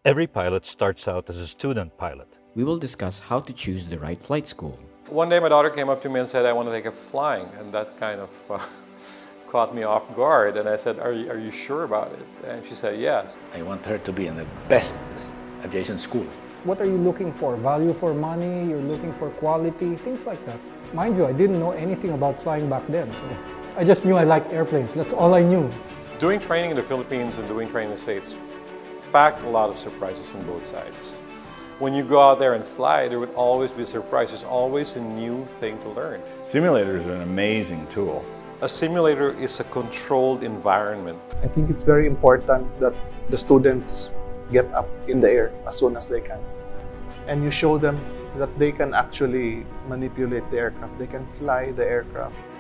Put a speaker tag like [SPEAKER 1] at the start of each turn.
[SPEAKER 1] Every pilot starts out as a student pilot.
[SPEAKER 2] We will discuss how to choose the right flight school.
[SPEAKER 3] One day my daughter came up to me and said, I want to take up flying, and that kind of caught me off guard, and I said, are you sure about it? And she said, yes.
[SPEAKER 4] I want her to be in the best aviation school.
[SPEAKER 5] What are you looking for? Value for money, you're looking for quality, things like that. Mind you, I didn't know anything about flying back then, so I just knew I liked airplanes, that's all I knew.
[SPEAKER 3] Doing training in the Philippines and doing training in the States packed a lot of surprises on both sides. When you go out there and fly, there would always be surprises. There's always a new thing to learn.
[SPEAKER 6] Simulators are an amazing tool.
[SPEAKER 3] A simulator is a controlled environment.
[SPEAKER 7] I think it's very important that the students get up in the air as soon as they can. And you show them that they can actually manipulate the aircraft, they can fly the aircraft.